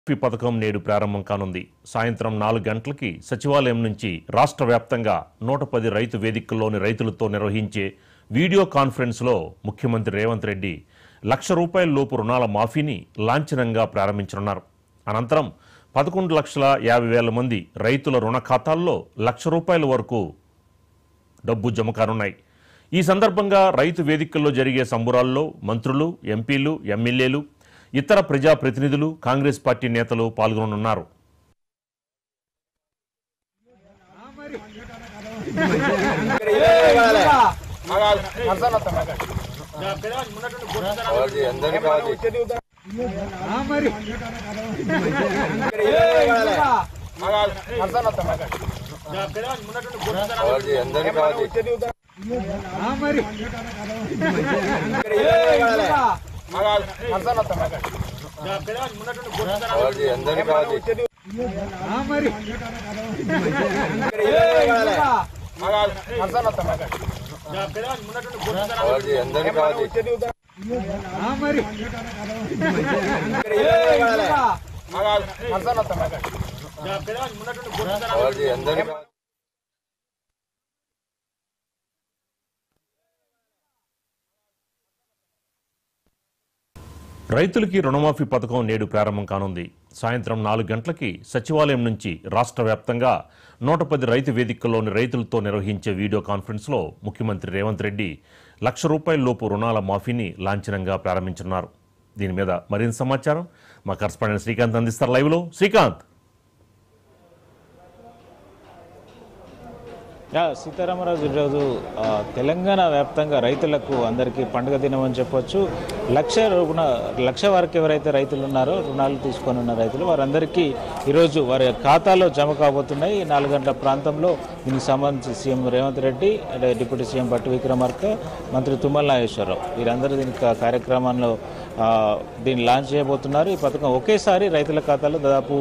పథకం నేడు ప్రారంభం కానుంది. సాయంత్రం 4 గంటలకి సచివాలయం నుంచి రాష్ట్ర వ్యాప్తంగా 110 రైతు వేదికల్లోని రైతులతో నిర్వహించే వీడియో కాన్ఫరెన్స్లో ముఖ్యమంత్రి రేవంత్ రెడ్డి ₹1,00,000 లోపు రుణాల మాఫీని లాంఛనంగా ప్రారంభించనున్నారు. అనంతరం 11,50,000 మంది రైతుల రుణ ఖాతాల్లో ₹1,00,000 వరకు డబ్బు జమ కానున్నాయి. ఈ సందర్భంగా రైతు వేదికల్లో జరిగే సంబురాల్లో మంత్రులు, ఎంపీలు, ఎమ్మెల్యేలు, ఇతర ప్రజాప్రతినిధులు, కాంగ్రెస్ పార్టీ నేతలు పాల్గొనున్నారు. రైతులకి రుణమాఫీ పథకం నేడు ప్రారంభం కానుంది. సాయంత్రం 4 గంటలకి సచివాలయం నుంచి రాష్ట్ర వ్యాప్తంగా 110 రైతు వేదికల్లోని రైతులతో నిర్వహించే వీడియో కాన్ఫరెన్స్లో ముఖ్యమంత్రి రేవంత్ రెడ్డి ₹1,00,000 లోపు రుణాల మాఫీని లాంఛనంగా ప్రారంభించనున్నారు. దీని మీద మరింత సమాచారం మా కరెస్పాండెంట్ శ్రీకాంత్ అందిస్తారు. లైవ్లో శ్రీకాంత్. సీతారామరాజు ఈరోజు తెలంగాణ వ్యాప్తంగా రైతులకు అందరికీ పండుగ దినం అని చెప్పొచ్చు. 1,00,000 వరకు ఎవరైతే రైతులు ఉన్నారో, రుణాలు తీసుకొని ఉన్న రైతులు, వారందరికీ ఈరోజు వారి ఖాతాలో జమ కాబోతున్నాయి. 4 గంటల ప్రాంతంలో దీనికి సంబంధించి CM Revanth Reddy, deputy CM Bhatti Vikramarka, మంత్రి తుమ్మల నాగేశ్వరరావు వీరందరూ దీనికి కార్యక్రమంలో దీన్ని లాంచ్ చేయబోతున్నారు. ఈ పథకం ఒకేసారి రైతుల ఖాతాలో దాదాపు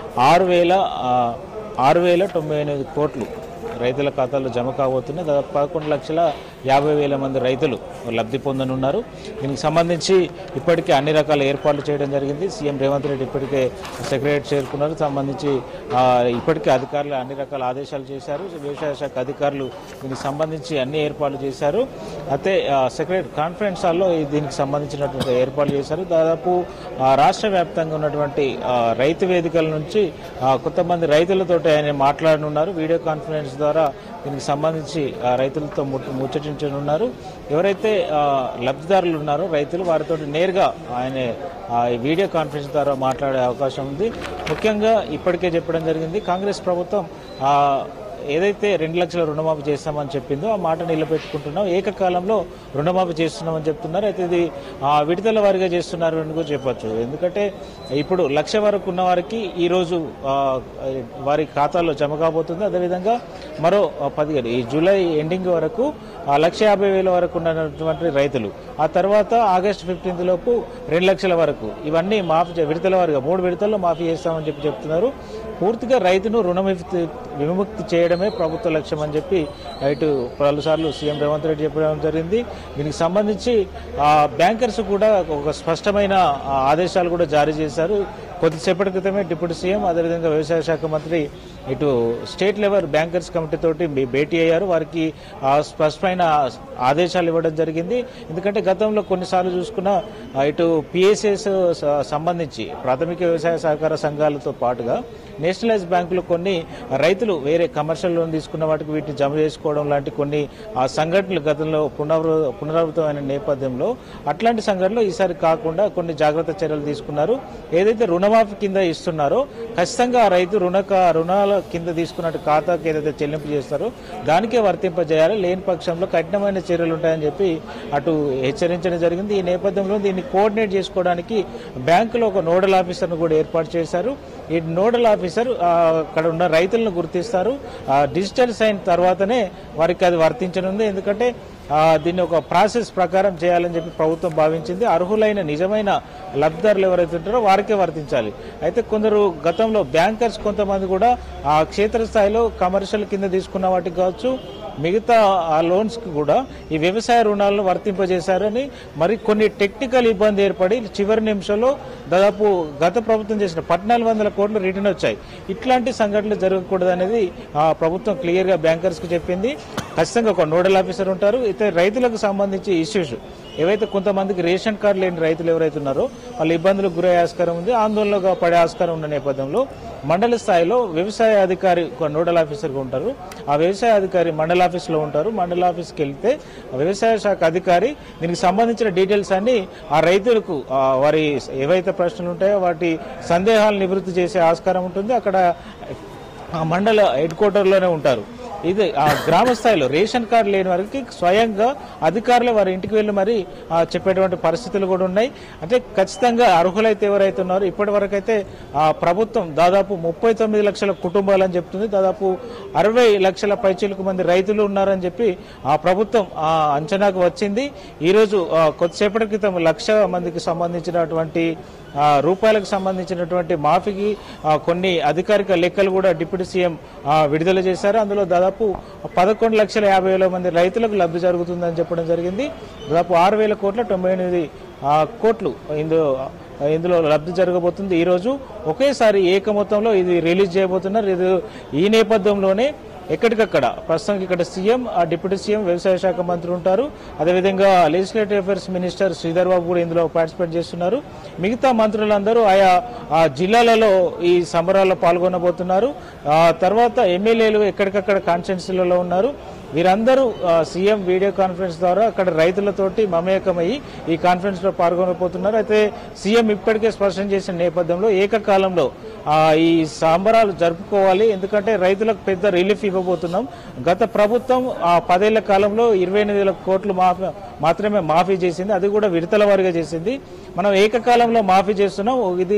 6,098 కోట్లు రైతుల ఖాతాలో జమ కాబోతున్నాయి. దాదాపు 11,50,000 మంది రైతులు లబ్ధి పొందనున్నారు. దీనికి సంబంధించి ఇప్పటికే అన్ని రకాల ఏర్పాట్లు చేయడం జరిగింది. సీఎం రేవంత్ రెడ్డి ఇప్పటికే సెక్రటరీ చేరుకున్నారు. సంబంధించి ఇప్పటికే అధికారులు అన్ని రకాల ఆదేశాలు చేశారు. వ్యవసాయ శాఖ అధికారులు దీనికి సంబంధించి అన్ని ఏర్పాట్లు చేశారు. అయితే సెక్రటరీ కాన్ఫరెన్స్ హాల్లో దీనికి సంబంధించినటువంటి ఏర్పాట్లు చేశారు. దాదాపు రాష్ట్ర వ్యాప్తంగా ఉన్నటువంటి రైతు వేదికల నుంచి కొంతమంది రైతులతోటి ఆయన మాట్లాడనున్నారు. వీడియో కాన్ఫరెన్స్ ద్వారా దీనికి సంబంధించి రైతులతో ముచ్చటించనున్నారు. ఎవరైతే లబ్ధిదారులు ఉన్నారో రైతులు, వారితో నేరుగా ఆయన ఈ వీడియో కాన్ఫరెన్స్ ద్వారా మాట్లాడే అవకాశం ఉంది. ముఖ్యంగా ఇప్పటికే చెప్పడం జరిగింది, కాంగ్రెస్ ప్రభుత్వం ఏదైతే 2 లక్షల రుణమాఫీ చేస్తామని చెప్పిందో ఆ మాట నిలబెట్టుకుంటున్నాం. ఏకకాలంలో రుణమాఫీ చేస్తున్నామని చెప్తున్నారు. అయితే ఇది విడతల వారీగా చేస్తున్నారు అని కూడా చెప్పచ్చు. ఎందుకంటే ఇప్పుడు 1,00,000 వరకు ఉన్న వారికి ఈరోజు వారి ఖాతాలో జమ కాబోతుంది. అదేవిధంగా మరో 15 ఈ జూలై ఎండింగ్ వరకు 1,50,000 వరకు ఉన్నటువంటి రైతులు, ఆ తర్వాత ఆగస్టు 15 లోపు 2 లక్షల వరకు ఇవన్నీ మాఫీ విడతల వారీగా 3 విడతల్లో మాఫీ చేస్తామని చెప్తున్నారు. పూర్తిగా రైతును విముక్తి చేయడమే ప్రభుత్వ లక్ష్యం అని చెప్పి ఇటు పలుసార్లు సీఎం రేవంత్ రెడ్డి చెప్పడం జరిగింది. దీనికి సంబంధించి బ్యాంకర్స్ కూడా ఒక స్పష్టమైన ఆదేశాలు కూడా జారీ చేశారు. కొద్దిసేపటి క్రితమే డిప్యూటీ సీఎం, అదేవిధంగా వ్యవసాయ శాఖ మంత్రి ఇటు స్టేట్ లెవెల్ బ్యాంకర్స్ కమిటీ తోటి భేటీ అయ్యారు. వారికి స్పష్టమైన ఆదేశాలు ఇవ్వడం జరిగింది. ఎందుకంటే గతంలో కొన్నిసార్లు చూసుకున్న ఇటు పిఎస్ఎస్ సంబంధించి ప్రాథమిక వ్యవసాయ సహకార సంఘాలతో పాటుగా నేషనలైజ్ బ్యాంకులు కొన్ని రైతులు వేరే కమర్షియల్ లోన్ తీసుకున్న వాటికి వీటిని జమ చేసుకోవడం లాంటి కొన్ని సంఘటనలు గతంలో పునరావృతమైన నేపథ్యంలో అట్లాంటి సంఘటనలు ఈసారి కాకుండా కొన్ని జాగ్రత్త చర్యలు తీసుకున్నారు. ఏదైతే రుణమాఫీ కింద ఇస్తున్నారో ఖచ్చితంగా ఆ రైతు రుణాల కింద తీసుకున్నట్టు ఖాతాకి ఏదైతే చెల్లింపు చేస్తారో దానికే వర్తింపజేయాలి, లేని పక్షంలో కఠినమైన చర్యలు ఉంటాయని చెప్పి అటు హెచ్చరించడం జరిగింది. ఈ నేపథ్యంలో దీన్ని కోఆర్డినేట్ చేసుకోవడానికి బ్యాంకులో ఒక నోడల్ ఆఫీసర్ను కూడా ఏర్పాటు చేశారు. ఈ నోడల్ ఆఫీసర్ అక్కడ ఉన్న రైతులను గుర్తిస్తారు. డిజిటల్ సైన్ తర్వాతనే వారికి అది వర్తించనుంది. ఎందుకంటే దీన్ని ఒక ప్రాసెస్ ప్రకారం చేయాలని చెప్పి ప్రభుత్వం భావించింది. అర్హులైన నిజమైన లబ్ధిదారులు ఎవరైతే ఉంటారో వారికే వర్తించాలి. అయితే కొందరు గతంలో బ్యాంకర్స్ కొంతమంది కూడా క్షేత్రస్థాయిలో కమర్షియల్ కింద తీసుకున్న వాటికి కావచ్చు, మిగతా ఆ లోన్స్కి కూడా ఈ వ్యవసాయ రుణాలను వర్తింపజేశారని మరి కొన్ని టెక్నికల్ ఇబ్బంది ఏర్పడి చివరి నిమిషంలో దాదాపు గత ప్రభుత్వం చేసిన 1400 కోట్లు రిటర్న్ వచ్చాయి. ఇట్లాంటి సంఘటనలు జరగకూడదు అనేది ప్రభుత్వం క్లియర్గా బ్యాంకర్స్కి చెప్పింది. ఖచ్చితంగా ఒక నోడల్ ఆఫీసర్ ఉంటారు. అయితే రైతులకు సంబంధించి ఇష్యూస్ ఏవైతే కొంతమందికి రేషన్ కార్డు లేని రైతులు ఎవరైతే ఉన్నారో వాళ్ళు ఇబ్బందులకు గురయ్యే ఆస్కారం ఉంది, ఆందోళనగా పడే ఆస్కారం ఉన్న నేపథ్యంలో మండల స్థాయిలో వ్యవసాయ అధికారి ఒక నోడల్ ఆఫీసర్గా ఉంటారు. ఆ వ్యవసాయ అధికారి మండల ఆఫీస్లో ఉంటారు. మండల ఆఫీస్కి వెళ్తే వ్యవసాయ శాఖ అధికారి దీనికి సంబంధించిన డీటెయిల్స్ అన్ని ఆ రైతులకు వారి ఏవైతే ప్రశ్నలు ఉంటాయో వాటి సందేహాలు నివృత్తి చేసే ఆస్కారం ఉంటుంది. అక్కడ ఆ మండల హెడ్ క్వార్టర్లోనే ఉంటారు. ఇది ఆ గ్రామ స్థాయిలో రేషన్ కార్డు లేని వారికి స్వయంగా అధికారులు వారి ఇంటికి వెళ్ళి మరి చెప్పేటువంటి పరిస్థితులు కూడా ఉన్నాయి. అంటే ఖచ్చితంగా అర్హులైతే ఎవరైతే ఉన్నారో ఇప్పటి వరకు అయితే ప్రభుత్వం దాదాపు 39 లక్షల కుటుంబాలని చెప్తుంది. దాదాపు 60 లక్షల పైచిలకు మంది రైతులు ఉన్నారని చెప్పి ఆ ప్రభుత్వం అంచనాకు వచ్చింది. ఈరోజు కొద్దిసేపటి క్రితం 1,00,000 మందికి సంబంధించినటువంటి రూపాయలకు సంబంధించినటువంటి మాఫీకి కొన్ని అధికారిక లెక్కలు కూడా డిప్యూటీ సీఎం విడుదల చేశారు. అందులో దాదాపు 11,50,000 మంది రైతులకు లబ్ధి జరుగుతుందని చెప్పడం జరిగింది. దాదాపు 6,000 కోట్ల 98 కోట్లు ఇందులో లబ్ధి జరగబోతుంది. ఈరోజు ఒకేసారి ఏక మొత్తంలో ఇది రిలీజ్ చేయబోతున్నారు. ఈ నేపథ్యంలోనే ఎక్కడికక్కడ ప్రస్తుతం ఇక్కడ సీఎం, డిప్యూటీ సీఎం, వ్యవసాయ శాఖ మంత్రి ఉంటారు. అదేవిధంగా legislative affairs minister Sridhar Babu కూడా ఇందులో పార్టిసిపేట్ చేస్తున్నారు. మిగతా మంత్రులందరూ ఆయా జిల్లాలలో ఈ సంబరాల్లో పాల్గొనబోతున్నారు. తర్వాత ఎమ్మెల్యేలు ఎక్కడికక్కడ కాన్స్టిట్యున్సీలలో ఉన్నారు. వీరందరూ సీఎం వీడియో కాన్ఫరెన్స్ ద్వారా అక్కడ రైతులతోటి మమేకమయ్యి ఈ కాన్ఫరెన్స్ లో పాల్గొనబోతున్నారు. అయితే సీఎం ఇప్పటికే స్పష్టం చేసిన నేపథ్యంలో ఏకకాలంలో ఈ సంబరాలు జరుపుకోవాలి. ఎందుకంటే రైతులకు పెద్ద రిలీఫ్ ఇవ్వబోతున్నాం. గత ప్రభుత్వం 10 ఏళ్ల కాలంలో 28,000 కోట్లు మాత్రమే మాఫీ చేసింది. అది కూడా విడతల వారీగా చేసింది. మనం ఏకకాలంలో మాఫీ చేస్తున్నాం. ఇది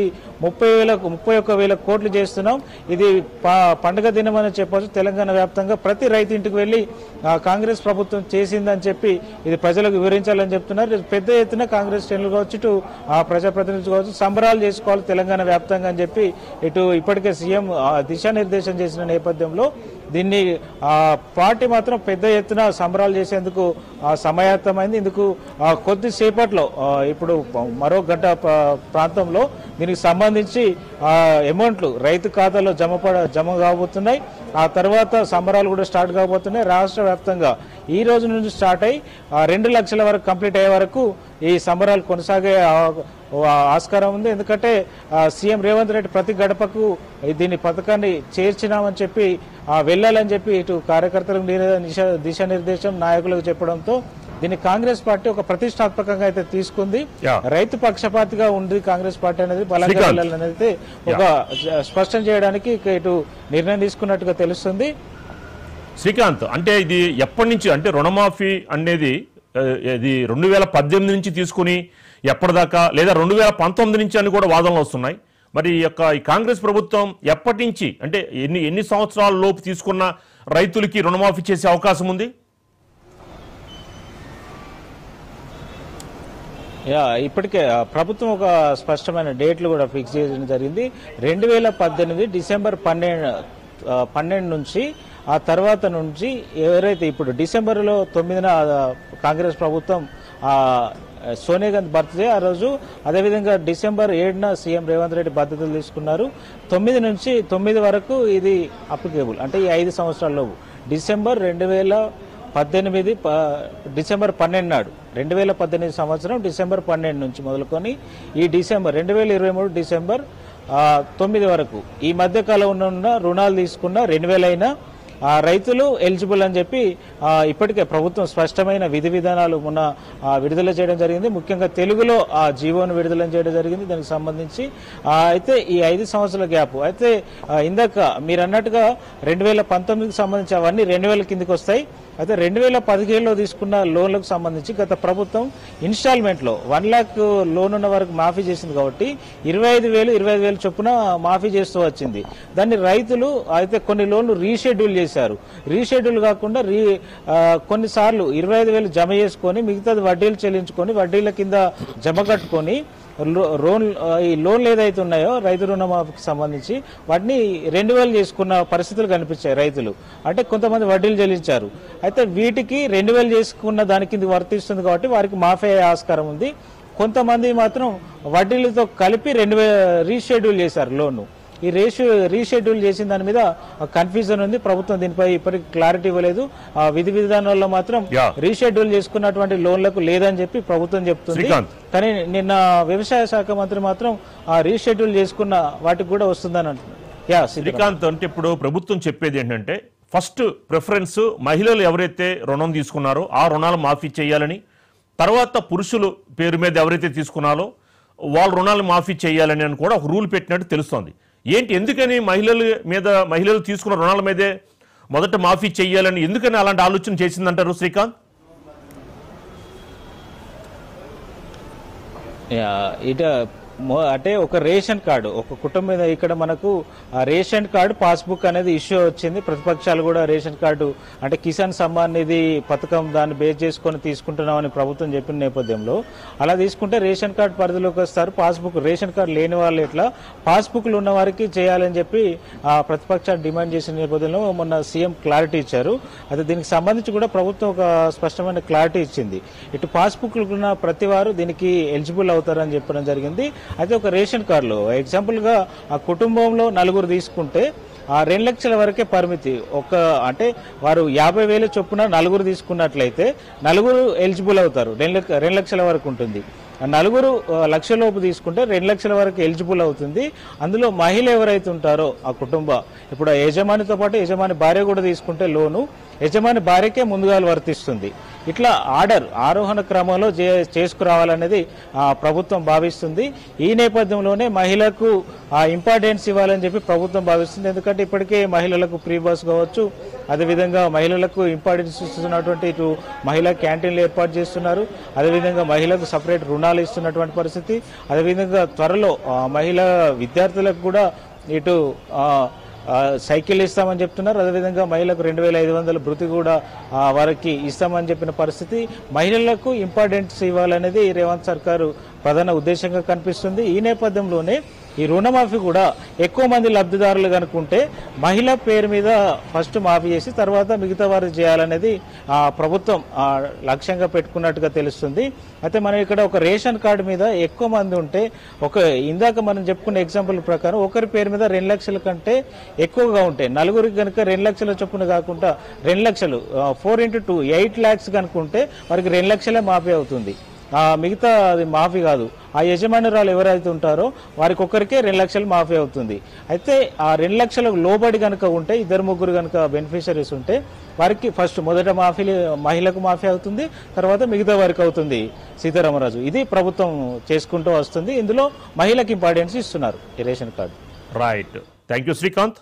31,000 కోట్లు చేస్తున్నాం. ఇది పండుగ దినం అని చెప్పొచ్చు. తెలంగాణ వ్యాప్తంగా ప్రతి రైతు ఇంటికి వెళ్లి కాంగ్రెస్ ప్రభుత్వం చేసిందని చెప్పి ఇది ప్రజలకు వివరించాలని చెప్తున్నారు. పెద్ద ఎత్తున కాంగ్రెస్ శ్రేణులు కావచ్చు, ఇటు ప్రజాప్రతినిధులు కావచ్చు, సంబరాలు చేసుకోవాలి తెలంగాణ వ్యాప్తంగా అని చెప్పి ఇటు ఇప్పటికే సీఎం దిశానిర్దేశం చేసిన నేపథ్యంలో దీన్ని పార్టీ మాత్రం పెద్ద ఎత్తున సంబరాలు చేసేందుకు సమాయత్తమైంది. ఇందుకు కొద్దిసేపట్లో ఇప్పుడు మరో గంట ప్రాంతంలో దీనికి సంబంధించి అమౌంట్లు రైతు ఖాతాలో జమ కాబోతున్నాయి. ఆ తర్వాత సంబరాలు కూడా స్టార్ట్ కాబోతున్నాయి. రాష్ట్ర వ్యాప్తంగా ఈ రోజు నుంచి స్టార్ట్ అయ్యి 2 లక్షల వరకు కంప్లీట్ అయ్యే వరకు ఈ సంబరాలు కొనసాగే ఆస్కారం ఉంది. ఎందుకంటే సీఎం రేవంత్ రెడ్డి ప్రతి గడపకు దీని పథకాన్ని చేర్చినామని చెప్పి వెళ్ళాలని చెప్పి ఇటు కార్యకర్తలకు దిశానిర్దేశం నాయకులకు చెప్పడంతో దీన్ని కాంగ్రెస్ పార్టీ ఒక ప్రతిష్టాత్మకంగా అయితే తీసుకుంది. రైతు పక్షపాతిగా ఉంది కాంగ్రెస్ పార్టీ అనేది, బలంగా వెళ్ళాలనేది ఒక స్పష్టం చేయడానికి ఇటు నిర్ణయం తీసుకున్నట్టుగా తెలుస్తుంది. శ్రీకాంత్, అంటే ఇది ఎప్పటి నుంచి, అంటే రుణమాఫీ అనేది ఇది 2018 నుంచి తీసుకుని ఎప్పటిదాకా, లేదా 2019 నుంచి అని కూడా వాదనలు వస్తున్నాయి. మరి ఈ కాంగ్రెస్ ప్రభుత్వం ఎప్పటి నుంచి, అంటే ఎన్ని సంవత్సరాల లోపు తీసుకున్న రైతులకి రుణమాఫీ చేసే అవకాశం ఉంది? ఇప్పటికే ప్రభుత్వం ఒక స్పష్టమైన డేట్లు కూడా ఫిక్స్ చేయడం జరిగింది. 2018 డిసెంబర్ 12 నుంచి ఆ తర్వాత నుంచి ఎవరైతే ఇప్పుడు డిసెంబర్లో 9న కాంగ్రెస్ ప్రభుత్వం సోనియా గాంధీ బర్త్డే ఆ రోజు, అదేవిధంగా డిసెంబర్ 7న సీఎం రేవంత్ రెడ్డి బాధ్యతలు తీసుకున్నారు. 9 నుంచి 9 వరకు ఇది అప్లికేబుల్. అంటే ఈ 5 సంవత్సరాల్లోపు డిసెంబర్ 2018 డిసెంబర్ 12 నాడు 2018 సంవత్సరం డిసెంబర్ 12 నుంచి మొదలుకొని ఈ డిసెంబర్ 2023 డిసెంబర్ 9 వరకు ఈ మధ్య కాలంలో ఉన్న రుణాలు తీసుకున్న 2,000 అయినా రైతులు ఎలిజిబుల్ అని చెప్పి ఇప్పటికే ప్రభుత్వం స్పష్టమైన విధి విధానాలు మొన్న విడుదల చేయడం జరిగింది. ముఖ్యంగా తెలుగులో ఆ జీవోను విడుదల చేయడం జరిగింది దానికి సంబంధించి. అయితే ఈ 5 సంవత్సరాల గ్యాప్ అయితే ఇందాక మీరు అన్నట్టుగా 2019కి సంబంధించి అవన్నీ 2,000 కిందికి వస్తాయి. అయితే 2017లో తీసుకున్న లోన్లకు సంబంధించి గత ప్రభుత్వం ఇన్స్టాల్మెంట్లో 1 లాక్ లోన్ ఉన్న వరకు మాఫీ చేసింది కాబట్టి 25,000 చొప్పున మాఫీ చేస్తూ వచ్చింది. దాన్ని రైతులు అయితే కొన్ని లోన్లు రీషెడ్యూల్ చేశారు. రీషెడ్యూల్ కాకుండా కొన్నిసార్లు 25,000 జమ చేసుకొని మిగతాది వడ్డీలు చెల్లించుకొని వడ్డీల కింద జమ కట్టుకొని ఈ లోన్లు ఏదైతే ఉన్నాయో రైతు రుణమాఫీకి సంబంధించి వాటిని 2000 చేసుకున్న పరిస్థితులు కనిపించాయి రైతులు. అంటే కొంతమంది వడ్డీలు చెల్లించారు. అయితే వీటికి 2000 చేసుకున్న దాని కింద వర్తిస్తుంది కాబట్టి వారికి మాఫీ అయ్యే ఆస్కారం ఉంది. కొంతమంది మాత్రం వడ్డీలతో కలిపి రీషెడ్యూల్ చేశారు లోను. ఈ రీషెడ్యూల్ చేసిన దాని మీద కన్ఫ్యూజన్ ఉంది. ప్రభుత్వం దీనిపై ఇప్పటికి క్లారిటీ ఇవ్వలేదు. విధి విధానాల్లో మాత్రం రీషెడ్యూల్ చేసుకున్నటువంటి లోన్లకు లేదని చెప్పి ప్రభుత్వం చెప్తుంది. కానీ నిన్న వ్యవసాయ శాఖ మంత్రి మాత్రం ఆ రీషెడ్యూల్ చేసుకున్న వాటికి కూడా వస్తుందని అంటున్నారు. శ్రీకాంత్, అంటే ఇప్పుడు ప్రభుత్వం చెప్పేది ఏంటంటే ఫస్ట్ ప్రిఫరెన్స్ మహిళలు ఎవరైతే రుణం తీసుకున్నారో ఆ రుణాలు మాఫీ చేయాలని, తర్వాత పురుషులు పేరు మీద ఎవరైతే తీసుకున్నారో వాళ్ళ రుణాలు మాఫీ చేయాలని అని కూడా ఒక రూల్ పెట్టినట్టు తెలుస్తోంది. ఏంటి, ఎందుకని మహిళలు తీసుకున్న రుణాల మీదే మొదట మాఫీ చేయాలని ఎందుకని అలాంటి ఆలోచన చేసిందంటారు శ్రీకాంత్? అంటే ఒక రేషన్ కార్డు, ఒక కుటుంబం మీద ఇక్కడ మనకు రేషన్ కార్డు పాస్బుక్ అనేది ఇష్యూ వచ్చింది. ప్రతిపక్షాలు కూడా రేషన్ కార్డు అంటే కిసాన్ సమ్మాన్ నిధి పథకం దాన్ని బేస్ చేసుకొని తీసుకుంటున్నామని ప్రభుత్వం చెప్పిన నేపథ్యంలో అలా తీసుకుంటే రేషన్ కార్డు పరిధిలోకి వస్తారు. పాస్బుక్ రేషన్ కార్డు లేని వాళ్ళు ఎట్లా, పాస్బుక్లు ఉన్న వారికి చేయాలని చెప్పి ప్రతిపక్షాలు డిమాండ్ చేసిన నేపథ్యంలో మొన్న సీఎం క్లారిటీ ఇచ్చారు. అయితే దీనికి సంబంధించి కూడా ప్రభుత్వం ఒక స్పష్టమైన క్లారిటీ ఇచ్చింది. ఇటు పాస్బుక్లు ఉన్న ప్రతి వారు దీనికి ఎలిజిబుల్ అవుతారని చెప్పడం జరిగింది. అయితే ఒక రేషన్ కార్డులో ఎగ్జాంపుల్గా ఆ కుటుంబంలో 4 తీసుకుంటే ఆ 2 లక్షల వరకే పరిమితి. అంటే వారు 50,000 చొప్పున 4 తీసుకున్నట్లయితే 4 ఎలిజిబుల్ అవుతారు. 2 లక్షల వరకు ఉంటుంది. 4 లక్షలోపు తీసుకుంటే 2 లక్షల వరకు ఎలిజిబుల్ అవుతుంది. అందులో మహిళ ఎవరైతే ఉంటారో ఆ ఇప్పుడు యజమానితో పాటు యజమాని భార్య కూడా తీసుకుంటే లోను యజమాని భార్యకే ముందుగా వర్తిస్తుంది. ఇట్లా ఆరోహణ క్రమంలో చేసుకురావాలనేది ప్రభుత్వం భావిస్తుంది. ఈ నేపథ్యంలోనే మహిళలకు ఇంపార్టెన్స్ ఇవ్వాలని చెప్పి ప్రభుత్వం భావిస్తుంది. ఎందుకంటే ఇప్పటికే మహిళలకు ప్రీ బస్ కావచ్చు, అదేవిధంగా మహిళలకు ఇంపార్టెన్స్ ఇస్తున్నటువంటి ఇటు మహిళా క్యాంటీన్లు ఏర్పాటు చేస్తున్నారు. అదేవిధంగా మహిళలకు సపరేట్ రుణాలు ఇస్తున్నటువంటి పరిస్థితి. అదేవిధంగా త్వరలో మహిళా విద్యార్థులకు కూడా ఇటు సైకిల్ ఇస్తామని చెప్తున్నారు. అదేవిధంగా మహిళలకు 2500 భృతి కూడా వారికి ఇస్తామని చెప్పిన పరిస్థితి. మహిళలకు ఇంపార్టెన్స్ ఇవ్వాలనేది రేవంత్ సర్కారు ప్రధాన ఉద్దేశంగా కనిపిస్తుంది. ఈ నేపథ్యంలోనే ఈ రుణమాఫీ కూడా ఎక్కువ మంది లబ్ధిదారులు కనుకుంటే మహిళ పేరు మీద ఫస్ట్ మాఫీ చేసి తర్వాత మిగతా వారు చేయాలనేది ప్రభుత్వం లక్ష్యంగా పెట్టుకున్నట్టుగా తెలుస్తుంది. అయితే మనం ఇక్కడ ఒక రేషన్ కార్డు మీద ఎక్కువ మంది ఉంటే ఇందాక మనం చెప్పుకున్న ఎగ్జాంపుల్ ప్రకారం ఒకరి పేరు మీద 2 లక్షల కంటే ఎక్కువగా ఉంటాయి. 4 కనుక 2 లక్షల చొప్పున కాకుండా 2 లక్షలు 4 into 2 8 lakhs కనుకుంటే వారికి 2 లక్షలే మాఫీ అవుతుంది. మిగతా అది మాఫీ కాదు. ఆ యజమానురాలు ఎవరైతే ఉంటారో వారికి ఒక్కరికే 2 లక్షలు మాఫీ అవుతుంది. అయితే ఆ 2 లక్షలకు లోబడి కనుక ఉంటే 2-3 కనుక బెనిఫిషరీస్ ఉంటే వారికి ఫస్ట్ మొదట మహిళకు మాఫీ అవుతుంది, తర్వాత మిగతా వారికి అవుతుంది. సీతారామరాజు, ఇది ప్రభుత్వం చేసుకుంటూ వస్తుంది. ఇందులో మహిళకి ఇంపార్టెన్స్ ఇస్తున్నారు ఈ ration card. Right, thank you Srikanth.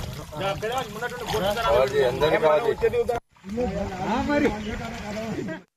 అందరికీ